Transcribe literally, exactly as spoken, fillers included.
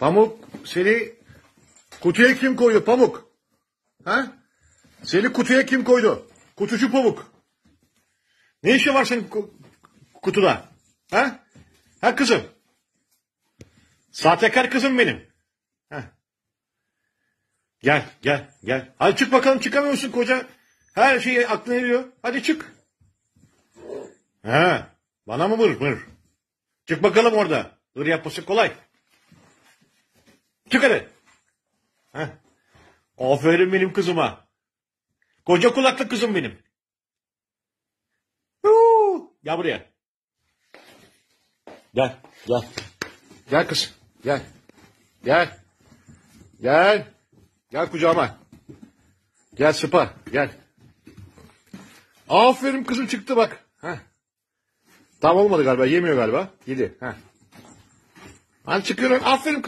Pamuk, seni kutuya kim koydu Pamuk? Ha? Seni kutuya kim koydu? Kutucu Pamuk. Ne işi var senin kutuda? Ha? Ha kızım? Sahtekar kızım benim. Ha. Gel, gel, gel. Hadi çık bakalım, çıkamıyorsun koca. Her şey aklına geliyor. Hadi çık. Ha, bana mı vur, vur? Çık bakalım orada. Hır yapması kolay. Çık hadi. Ha. Aferin benim kızıma. Koca kulaklı kızım benim. Huu. Gel buraya. Gel, gel. Gel kız, gel. Gel. Gel. Gel kucağıma. Gel sıpa, gel. Aferin kızım, çıktı bak. Heh. Tam olmadı galiba, yemiyor galiba. Yedi. Heh. Hadi çıkıyorum, aferin.